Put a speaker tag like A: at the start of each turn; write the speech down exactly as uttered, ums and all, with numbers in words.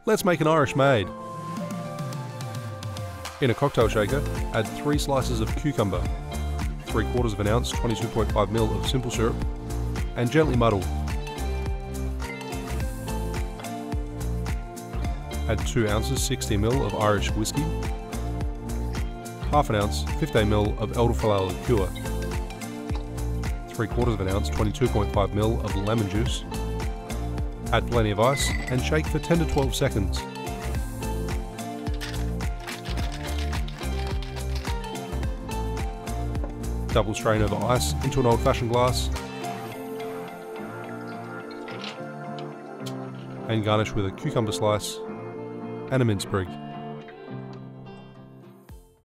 A: Let's make an Irish Maid. In a cocktail shaker, add three slices of cucumber, three quarters of an ounce, twenty-two point five milliliters of simple syrup, and gently muddle. Add two ounces, sixty milliliters of Irish whiskey, half an ounce, fifteen milliliters of elderflower liqueur, three quarters of an ounce, twenty-two point five milliliters of lemon juice. Add plenty of ice and shake for ten to twelve seconds. Double strain over ice into an old-fashioned glass and garnish with a cucumber slice and a mint sprig.